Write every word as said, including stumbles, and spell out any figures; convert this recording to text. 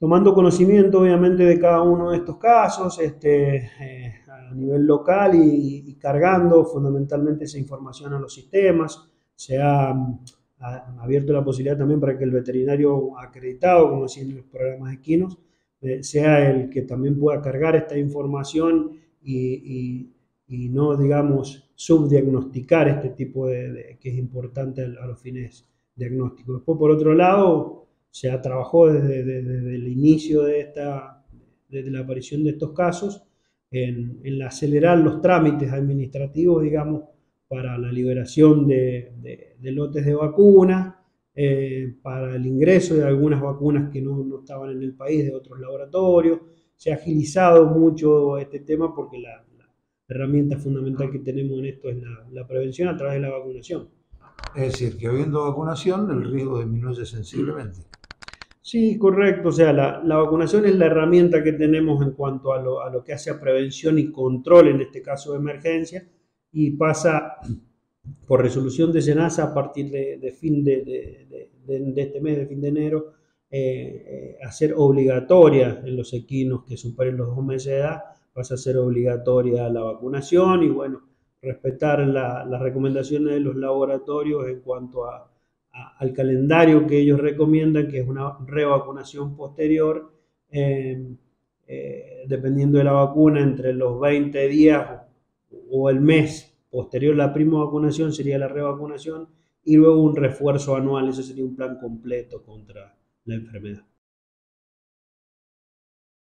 tomando conocimiento obviamente de cada uno de estos casos este, eh, a nivel local y, y cargando fundamentalmente esa información a los sistemas. Se ha, ha abierto la posibilidad también para que el veterinario acreditado, como decía en los programas equinos, eh, sea el que también pueda cargar esta información y, y, y no, digamos, subdiagnosticar este tipo de, de que es importante a, a los fines diagnósticos. Después, por otro lado, se ha trabajado desde, desde, desde el inicio de esta, desde la aparición de estos casos, en, en acelerar los trámites administrativos, digamos, para la liberación de, de, de lotes de vacunas, eh, para el ingreso de algunas vacunas que no, no estaban en el país de otros laboratorios. Se ha agilizado mucho este tema porque la, la herramienta fundamental que tenemos en esto es la, la prevención a través de la vacunación. Es decir, que habiendo vacunación el riesgo disminuye sensiblemente. Sí, correcto. O sea, la, la vacunación es la herramienta que tenemos en cuanto a lo, a lo que hace a prevención y control, en este caso de emergencia, y pasa por resolución de SENASA a partir de, de fin de, de, de, de, este mes, de fin de enero, eh, a ser obligatoria en los equinos que superen los dos meses de edad, pasa a ser obligatoria la vacunación y bueno, respetar la, las recomendaciones de los laboratorios en cuanto a al calendario que ellos recomiendan, que es una revacunación posterior, eh, eh, dependiendo de la vacuna, entre los veinte días o el mes posterior a la primera vacunación sería la revacunación y luego un refuerzo anual, ese sería un plan completo contra la enfermedad.